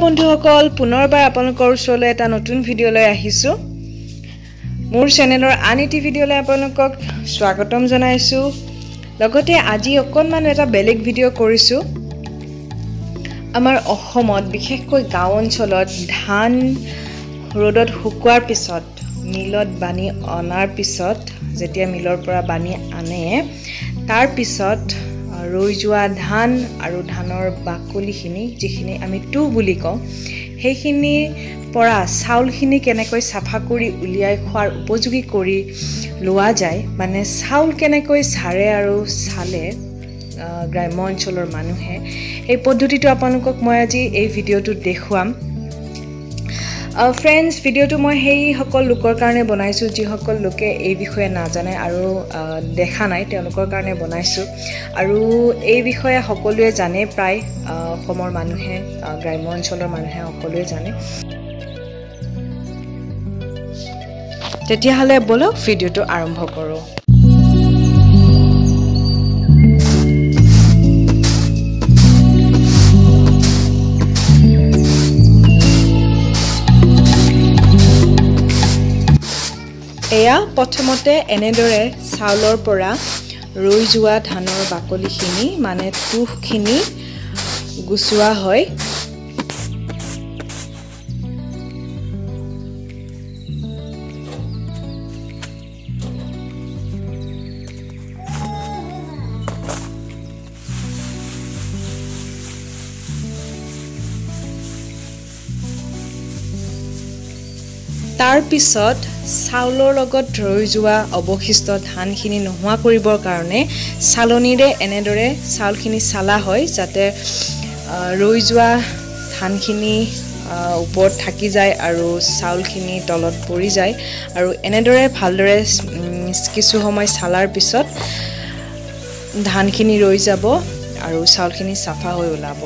বন্ধুসকল পুনৰবাৰ আপোনালোকৰ ওচৰলৈ এটা নতুন ভিডিঅ' লৈ আহিছো মোৰ চেনেলৰ আনিটি ভিডিঅ'লৈ আপোনালোকক স্বাগতম জনাইছো লগতে আজি অকনমান এটা বেলেগ ভিডিঅ' কৰিছো আমাৰ অসমত বিশেষকৈ গাঁও অঞ্চলত ধান ৰ'দত শুকুৱাৰ পিছত মিলত বানি অনাৰ পিছত যেতিয়া মিলৰ পৰা বানি আনে তাৰ পিছত ৰৈ যোৱা ধান আৰু ধানৰ বাকলিখিনি যিখিনি আমি টু বুলি কওঁ সেইখিনি পৰা চাউলখিনি কেনেকৈ সাফা কৰি উলিয়াই খোৱাৰ উপযোগী কৰি লোৱা যায় মানে চাউল কেনেকৈ ছাৰে আৰু ছালে গ্ৰাম্য অঞ্চলৰ মানুহে এই পদ্ধতিটো আপোনালোকক মই আজি এই ভিডিঅ'টোত দেখুৱাম ফ্ৰেন্ডছ ভিডিঅ'টো মই সেই সকল লোকৰ কাৰণে বনাইছো যি সকল লোকে এই বিষয়ে নাজানে আৰু দেখা নাই তেওঁলোকৰ কাৰণে বনাইছো আৰু এই বিষয়ে সকলোৱে জানে প্ৰায় অসমৰ মানুহে গ্ৰাম্য অঞ্চলৰ মানুহে সকলোৱে জানে তেতিয়াহ'লে বলক ভিডিঅ'টো আৰম্ভ কৰো এয়া প্ৰথমতে এনেদৰে চাউলৰ পৰা ৰৈ যোৱা ধানৰ বাকলিখিনি মানে তুহখিনি গুছোৱা হয় তাৰ পিছত চাউলৰ লগত ৰৈ যোৱা অৱশিষ্ট ধানখিনি নোহোৱা কৰিবৰ কাৰণে চালনীৰে এনেদৰে চাউলখিনি চালা হয় যাতে ৰৈ যোৱা ধানখিনি ওপৰত থাকি যায় আৰু চাউলখিনি তলত পৰি যায় আৰু এনেদৰে ভালদৰে কিছু সময় চালাৰ পিছত ধানখিনি ৰৈ যাব আৰু চাউলখিনি সাফা হৈ ওলাব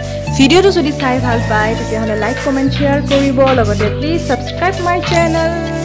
ভিডিঅ'টো যদি চাই ভাল পায় তেতিয়াহ'লে লাইক কমেন্ট শেয়াৰ কৰিব লগতে প্লিজ সাবস্ক্ৰাইব মাই চেনেল